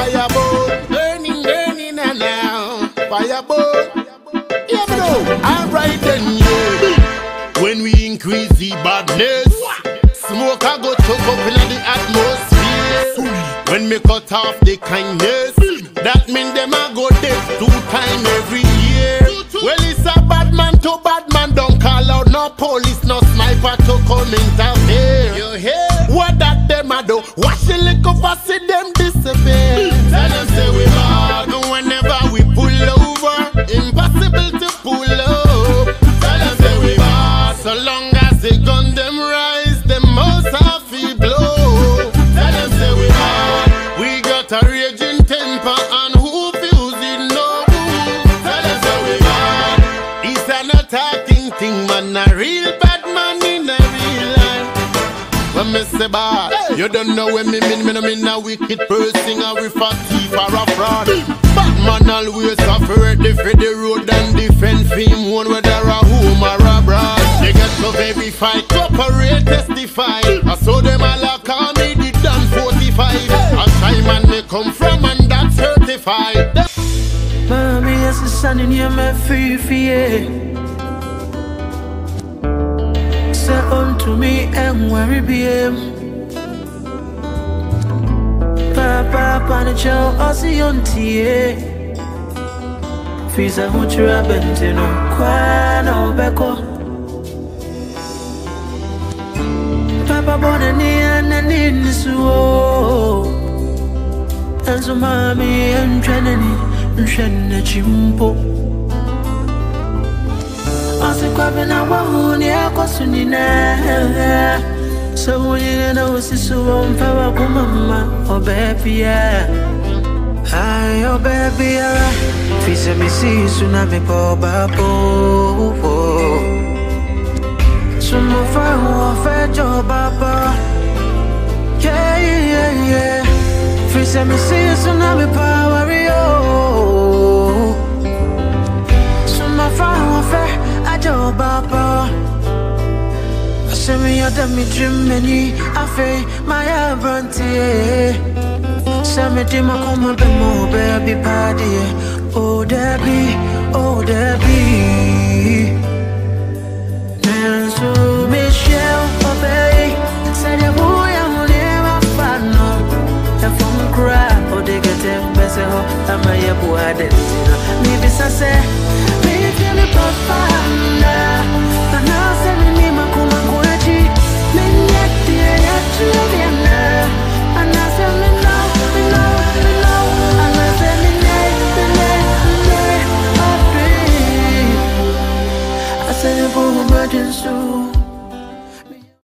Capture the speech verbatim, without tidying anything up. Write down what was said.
Fireboat, burning, burning and now. Fireboat, yeah, bro. Alright then, yeah. When we increase the badness, smoke I go choke up in the atmosphere. When me cut off the kindness, that mean them I go dead two time every year. Well, it's a bad man to bad man, don't call out no police, no sniper to come interfere. You hear? What that them a do? Watch the liquor for see them disappear. Tell them say we bad whenever we pull over, impossible to pull up. Tell them say we bad, so long as the gun them rise, them most have to blow. Tell them say we bad, we got a raging temper and who feels it no good. Tell them say we bad, it's an attacking thing, man, a real bad man in a real life. When me say bad, hey, you don't know when me mean, me no mean a wicked person, or if a thief or a fraud. Bad man always suffer ready for the road and defend him, one whether a home or abroad. They get to verify, cooperate, testify. I saw them all a call me the Dan forty-five. A time and me come from and that's certified. Mommy, as the sun in your me free for you. Say unto me and worry be him. Papa, panicho, I see on tea. Fisa huchura bentino, kwano beko. Papa bonani anani nisuo. Enzo mami entrenani, nshene chimpo. Ase kwa bena wahuni ako sunina. So when you know sisu mfawa kumama, oh baby yeah. Hi, oh baby yeah. Fisa mi si tsunami po babo. Sumo fa ho fe jo baba. Yeah yeah yeah. Fisa mi si tsunami power yo. Sumo fa ho fe ajo baba. Send me your dummy dream many afe my abrantie. Send me to my come up more baby party. Oh Debbie, oh Debbie. Nanso Michelle, oh baby. Say the boy I'm never fan no. The phone cry, oh they get them best oh. I'm a yabu adentina. Maybe say, maybe feel me papa na. And now send me my kuma kuma. I said, "Boom, emergency."